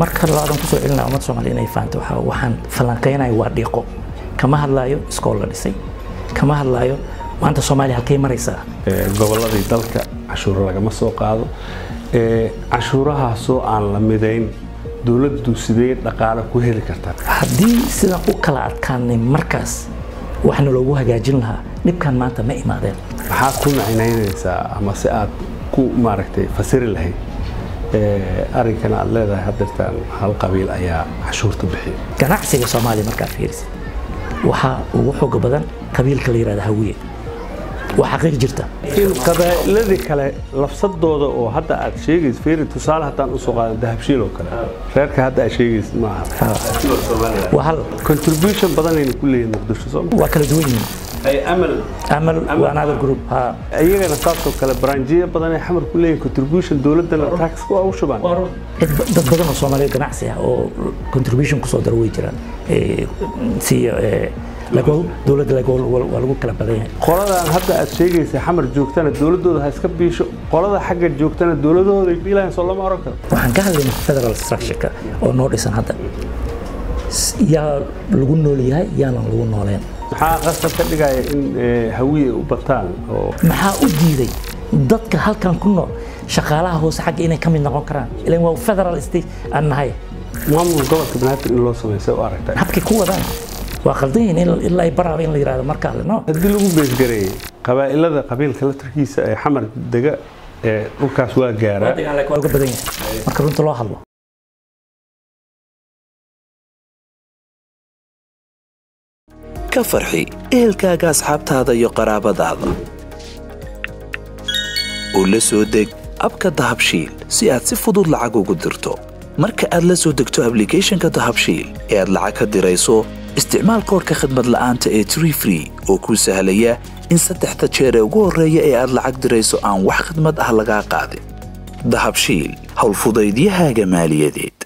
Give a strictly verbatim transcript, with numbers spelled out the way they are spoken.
marka laadan ku soo celinaa umad Soomaaliyeed inay faanto waxa waxaan falanqeynay waa dhiiqo kama hadlaayo iskool la dhisay kama hadlaayo maanta Soomaaliya halkay maraysaa goboladii dalka cashuur laga ma soo qaado ee cashuuraha soo aan la midayn dawladdu sidee dhaqaale ku heli kartaa hadii sida u kala adkaanay markaas waxna loogu hagaajin lahaa dhibkan maanta ma imaadeen waxa ku macnaynaysaa ama si aad ku maaragtay fasiri lahayd ee arinkana aad leedahay hadirtaan hal qabiil ayaa cashuurta bixiyo ganacsiga Soomaaliya marka fiirsi waxa ugu xoog badan qabiilka la yiraahdo Hawiye waxa xaqiiq jirta in qabiiladii kale lafsadooda oo hadda aad sheegayso fiiri tusaale haddaan u soo qaadan dahabshiil oo kale reerka hadda aad sheegayso ma aha waxa contribution badan ay ku leeyihiin Muqdisho Soomaaliya waa kala duwan yihiin ay amal amal waana group ha ayagana taasoo kale branjiye badan ay xamar ku leeyihiin contribution dawladda la tax ku u shubaan dad badan oo Soomaaliyeed ganacsi ah oo contribution ku soo darway jiraan ee si lagu dawladda lagu lagu kala badan qoladan hadda aad sheegayso xamar joogtana dawladooda ha iska biisho qolada xagga joogtana dawladooda ay biilaan soo lama oran karo waxaan ka hadlaynaa federal structure oo noo dhisan hadda yaa lagu nool yahay yaana lagu nooleen maxaa qasab ka dhigaya in Hawiye u bataan oo maxaa u diiday dadka halkan ku nool shaqaalaha hoose xagga inay ka mid noqon karaan ilaan waa federal state aan nahay maamul gobolka Banaadir in loo sameeyo oo aragtay habkii ku wadaan waa qaldan in ilaa ay baraaba in la yiraahdo marka la no hadii lagu bees gareeyay qabaa'ilada qabiilka la tarkiisa ay xamar daga ee dhulkaas waa gaaraa waa uga badan yahay marka runta loo hadlo ka farxi ehelkaaga asxaabtaada iyo qaraabadaada oo la soo deg abka Dahabshiil si aad si fudud lacag ugu dirto marka aad la soo degto application-ka Dahabshiil ee aad lacag ka dirayso isticmaal koodka khidmad la'aanta ee Tree Free oo kuu sahlaya in saddexda jeer ee ugu horreeya ee aad lacag dirayso aan wax khidmad ah laga qaadin Dahabshiil hawl fudaydiyahaaga maaliyadeed